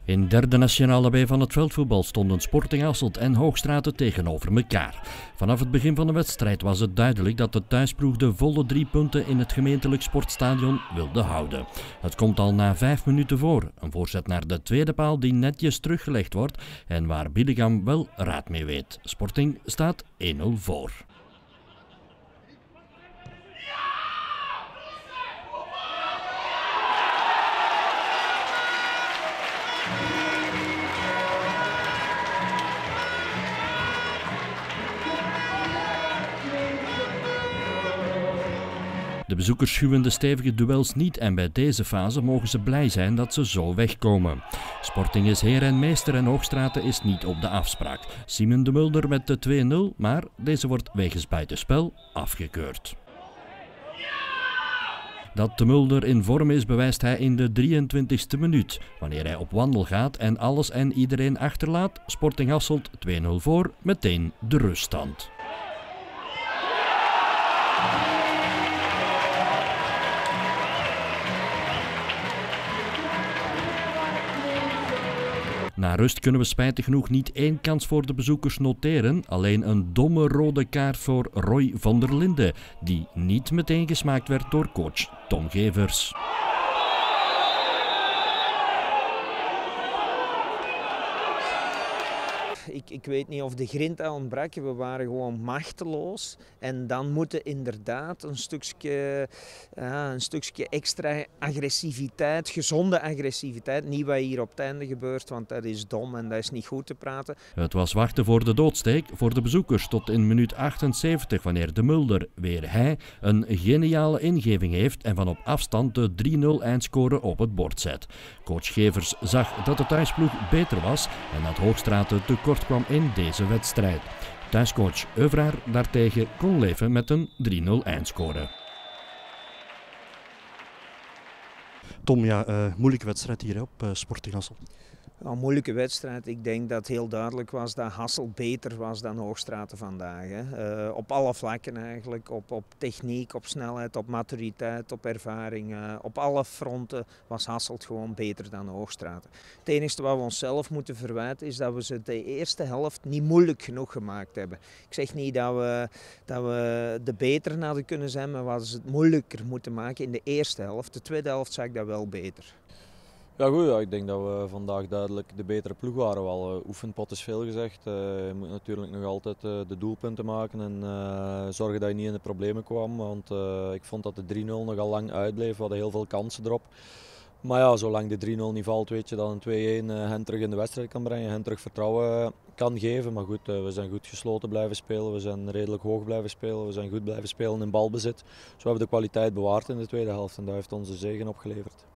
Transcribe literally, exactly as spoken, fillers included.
In derde nationale B van het veldvoetbal stonden Sporting Hasselt en Hoogstraten tegenover elkaar. Vanaf het begin van de wedstrijd was het duidelijk dat de thuisploeg de volle drie punten in het gemeentelijk sportstadion wilde houden. Het komt al na vijf minuten voor. Een voorzet naar de tweede paal die netjes teruggelegd wordt en waar Billigam wel raad mee weet. Sporting staat één nul voor. De bezoekers schuwen de stevige duels niet en bij deze fase mogen ze blij zijn dat ze zo wegkomen. Sporting is heer en meester en Hoogstraten is niet op de afspraak. Simon de Mulder met de twee nul, maar deze wordt wegens buitenspel afgekeurd. Dat de Mulder in vorm is bewijst hij in de drieëntwintigste minuut, wanneer hij op wandel gaat en alles en iedereen achterlaat. Sporting Hasselt twee nul voor, meteen de ruststand. Na rust kunnen we spijtig genoeg niet één kans voor de bezoekers noteren, alleen een domme rode kaart voor Roy van der Linden, die niet meteen gesmaakt werd door coach Tom Gevers. Ik, ik weet niet of de grinta ontbrak, we waren gewoon machteloos. En dan moeten inderdaad een stukje, ja, een stukje extra agressiviteit, gezonde agressiviteit. Niet wat hier op het einde gebeurt, want dat is dom en dat is niet goed te praten. Het was wachten voor de doodsteek voor de bezoekers tot in minuut achtenzeventig, wanneer de Mulder, weer hij, een geniale ingeving heeft en van op afstand de drie nul eindscore op het bord zet. Coach Gevers zag dat de thuisploeg beter was en dat Hoogstraten tekort kwam in deze wedstrijd. Thuiscoach Euvraar daartegen kon leven met een drie nul eindscore. Tom, ja, uh, moeilijke wedstrijd hier hè, op uh, Sporting Hasselt. Een moeilijke wedstrijd. Ik denk dat het heel duidelijk was dat Hasselt beter was dan Hoogstraten vandaag. Hè. Uh, op alle vlakken eigenlijk. Op, op techniek, op snelheid, op maturiteit, op ervaring. Uh, op alle fronten was Hasselt gewoon beter dan Hoogstraten. Het enige wat we onszelf moeten verwijten is dat we ze de eerste helft niet moeilijk genoeg gemaakt hebben. Ik zeg niet dat we, dat we de beter hadden kunnen zijn, maar we hadden het moeilijker moeten maken in de eerste helft. De tweede helft zag ik dat wel beter. Ja, goed, ja, ik denk dat we vandaag duidelijk de betere ploeg waren. Wel, uh, oefenpot is veel gezegd. Uh, je moet natuurlijk nog altijd uh, de doelpunten maken en uh, zorgen dat je niet in de problemen kwam. Want uh, ik vond dat de drie nul nogal lang uitbleef. We hadden heel veel kansen erop. Maar ja, zolang de drie nul niet valt, weet je dat een twee-één uh, hen terug in de wedstrijd kan brengen. Hen terug vertrouwen kan geven. Maar goed, uh, we zijn goed gesloten blijven spelen. We zijn redelijk hoog blijven spelen. We zijn goed blijven spelen in balbezit. Dus we hebben de kwaliteit bewaard in de tweede helft en dat heeft ons de zegen opgeleverd.